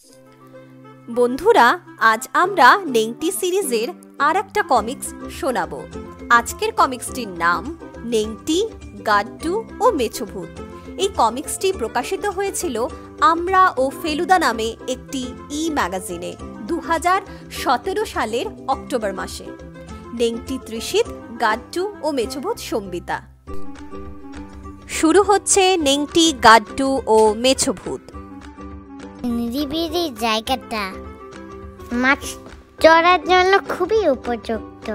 বন্ধুরা, আজ আমরা নেংটি সিরিজের আর একটা কমিক্স শোনাবো। আজকের কমিক্সটির নাম নেংটি, গাড্ডু ও মেছোভূত। এই কমিক্সটি প্রকাশিত হয়েছিল আমরা ও ফেলুদা নামে একটি ম্যাগাজিনে 2017 সালের অক্টোবর মাসে। নেংটি ত্রিশিত, গাড্ডু ও মেছোভূত সম্বিতা। শুরু হচ্ছে নেংটি, গাড্ডু ও মেছোভূত। নিরিবিলি জায়গাটা মাছ চড়ার জন্য খুবই উপযুক্ত,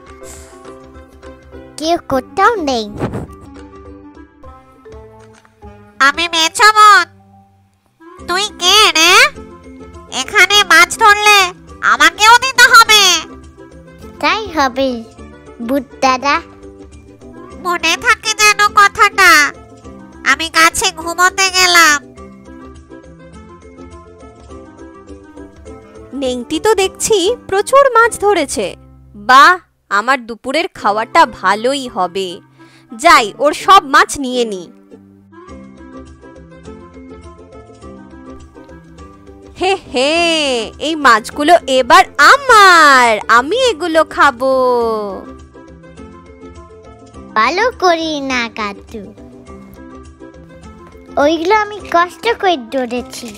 কেউ কোথাও নেই। আমি মেছোভূত। তুই কে রে? এখানে মাছ ধরলে আমাকেও দিতে হবে। তাই হবে ভূত দাদা। মনে থাকে যেন কথাটা। আমি গাছে ঘুমোতে গেলাম। নেংটি তো দেখছি প্রচুর মাছ ধরেছে। বাহ, আমার দুপুরের খাওয়াটা ভালোই হবে। যাই, ওর সব মাছ নিয়ে নি। হে হে, এই মাছগুলো এবার আমার, আমি এগুলো খাবো। ভালো করি না গাড্ডু, ওইগুলো আমি কষ্ট করে ধরেছি।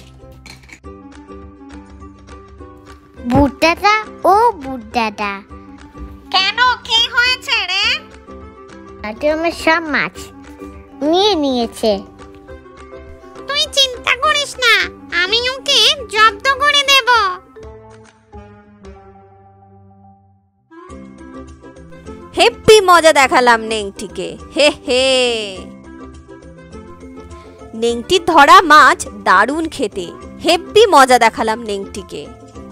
ভূত দাদা ও ভূত দাদা, কেন, কি হয়েছে রে? গাড্ডু আমার সব মাছ নিয়ে নিয়েছে। তুই চিন্তা করিস না, আমি ওকে জব্দ করে দেব। হেব্বি মজা দেখালাম নেংটিকে। হে হে, নেংটির ধরা মাছ দারুণ খেতে। হেব্বি মজা দেখালাম নেংটিকে।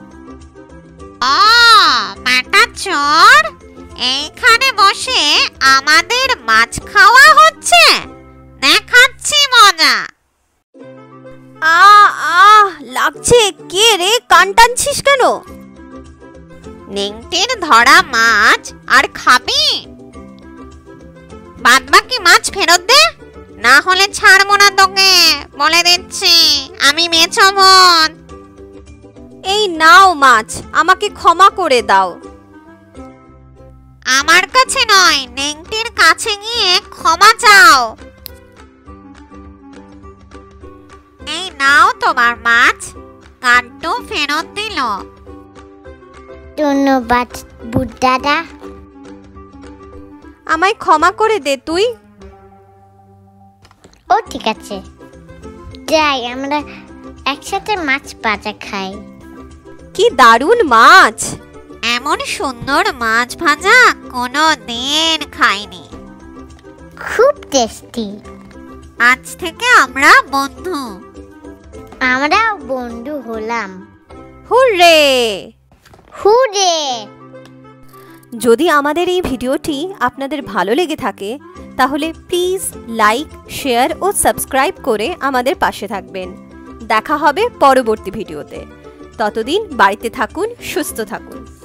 মাটা চোর, এইখানে বসে আমাদের মাছ খাওয়া হচ্ছে, দেখাচ্ছি মজা। লাগছে। কে রে, কান টানছিস কেন? নেংটির ধরা মাছ আর খাবি? বাদবাকি মাছ ফেরত দে, না হলে ছাড়বো না তোকে, বলে দিচ্ছি। আমি মেছোভূত। এই নাও মাছ, আমাকে ক্ষমা করে দাও। আমার কাছে নয়, নেংটির কাছে গিয়ে ক্ষমা চাও। এই নাও তোমার মাছ। গাড্ডু ফেরত দিল। ধন্যবাদ ভূত দাদা। আমায় ক্ষমা করে দে তুই। ও ঠিক আছে, যাই আমরা একসাথে মাছ ভাজা খাই। কি দারুণ মাছ! এমন সুন্দর মাছ ভাজা কোনো দিন খাইনি। খুব টেস্টি। আজ থেকে আমরা বন্ধু। আমরাও বন্ধু হলাম। হুররে! হুরে! যদি আমাদের এই ভিডিওটি আপনাদের ভালো লেগে থাকে তাহলে প্লিজ লাইক, শেয়ার ও সাবস্ক্রাইব করে আমাদের পাশে থাকবেন। দেখা হবে পরবর্তী ভিডিওতে। ততদিন বাড়িতে থাকুন, সুস্থ থাকুন।